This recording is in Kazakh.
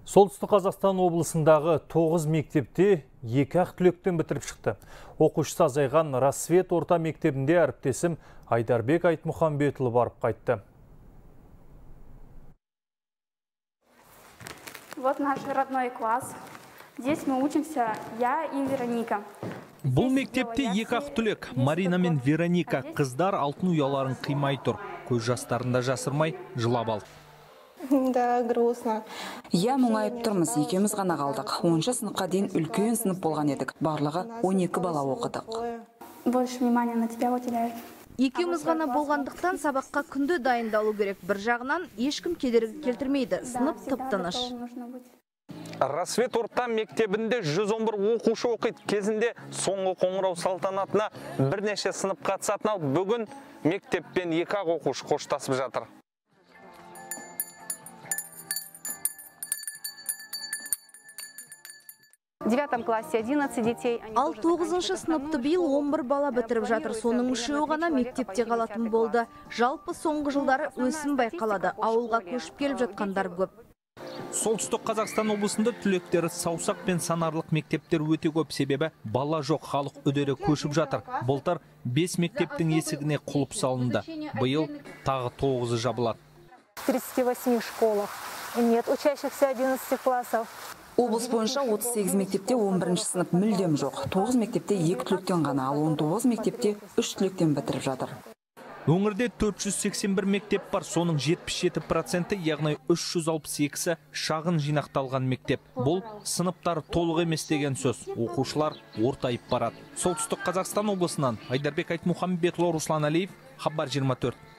Солтүстік Қазақстан облысындағы 9 мектепте 2-ақ түлектен бітіріп шықты. Оқушысы азайған Рассвет орта мектебінде әріптесім Айдарбек Айтмұхамбетұлы барып қайтты. Вот наш родной класс. Здесь мы учимся я и Вероника. Бұл мектепте 2-ақ түлек. Марина мен Вероника қыздар алтын ұяларын қимай тұр. Көз жастарында жасырмай жылап алды. Да, грустно. Я мұңайып тұрмыз, екеуміз ғана қалдық. 10-шы сыныпқа дейін үлкен сынып болған едік. Барлығы 12 бала оқыдық. Больше внимания на тебя уделяют. Екеуміз ғана болғандықтан сабаққа күнде дайындалу керек. Бір жағынан ешкім кедергі келтірмейді. Сынып тып-тыныш. Рассвет орта мектебінде 111 оқушы оқиды. Кезінде соңғы қоңырау салтанатына бірнеше сынып қатысатын ал бүгін мектеппен 2-ақ оқушы қоштасып жатыр. В 9 классе 11 детей. Ал 9-шы сыныпты биыл 11 бала бітіріп жатыр. Соның үшеуі ғана мектепте қалатын болды. Жалпы соңғы жылдары өсім байқалады. Ауылға көшіп келіп жатқандар көп. Солтүстік Қазақстан облысында түлектері саусақ пен санарлық мектептер өте көп, себебі бала жоқ, халық үдері көшіп жатыр. Былтыр 5 мектептің есігіне құлып салынды. Биыл тағы 9-ы жабылады. В 38 школах нет учащихся 11 классов. Облыс бойынша 38 мектепте 11-ші сынып мүлдем жоқ. 9 мектепте 2 түлектен ғана, ал 19 мектепте 3 түлектен бітіріп жатыр. Өңірде 481 мектеп бар, соның 77%, яғни 362-сі шағын жинақталған мектеп. Бұл сыныптар толық емес деген сөз. Оқушылар ортайып барады. Солтүстік Қазақстан облысынан Айдарбек Айтмұхамбетұлы, Руслан Алиев, Хабар 24.